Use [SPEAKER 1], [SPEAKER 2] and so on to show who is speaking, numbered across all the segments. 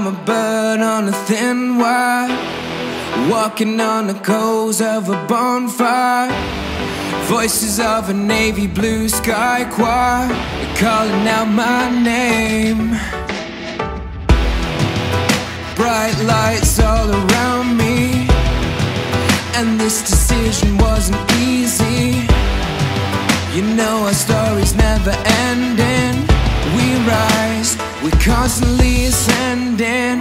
[SPEAKER 1] I'm a bird on a thin wire, walking on the coals of a bonfire. Voices of a navy blue sky choir, they're calling out my name. Bright lights all around me, and this decision wasn't easy. You know our story's never ending. We rise, we're constantly ascending.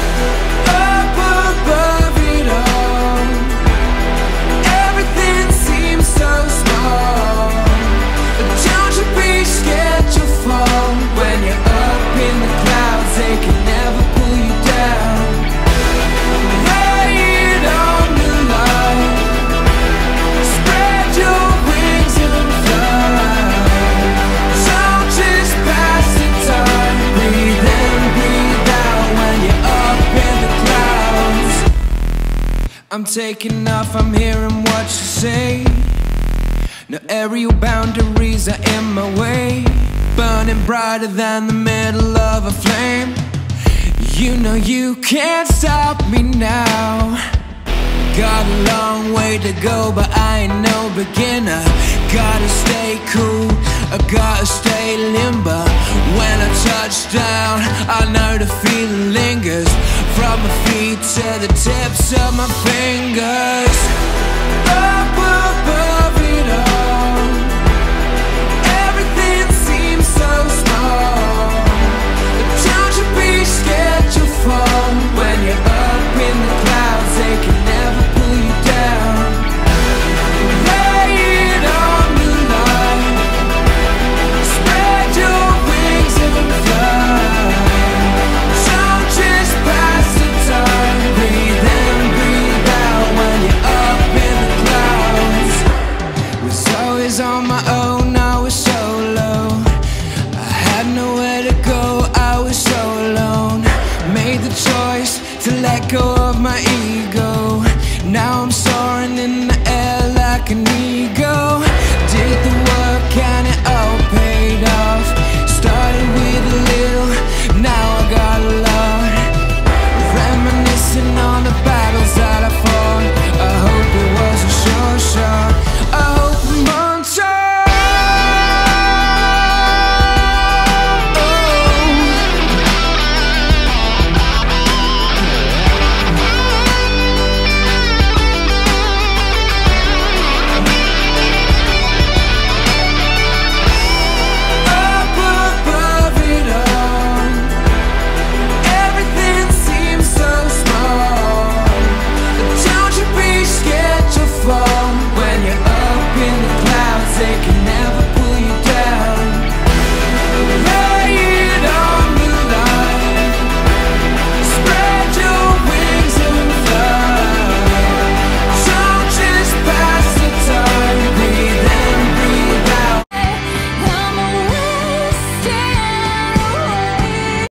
[SPEAKER 1] Up above it all, everything seems so small. But don't you be scared you'll fall. When you're up in the clouds, they can never pull you down. Lay it on the line, spread your wings and fly. Don't just pass the time. Breathe in, breathe out when you're up in the clouds. I'm taking off, I'm hearing what you say. No aerial boundaries are in my way. Burning brighter than the middle of a flame. You know you can't stop me now. Got a long way to go, but I ain't no beginner. Gotta stay cool, I gotta stay limber. When I touch down, I know the feeling lingers. From my feet to the tips of my fingers. Up above it all, everything seems so small. But don't you be scared you'll fall. When you're up in the clouds, they can never pull you down. Lay it on the line, spread your wings and fly. Don't just pass the time. Breathe in, breathe out when you're up in the clouds. Was always on my own, I was solo. I had nowhere to go, I was so alone. Made the choice to let go of my ego. Now I'm soaring in the air like an eagle. Did the work and it all paid off. Started with a little, now I got a lot. Reminiscing on the battles that I fought. I hope it was a short shot. I hope I'm on top. They can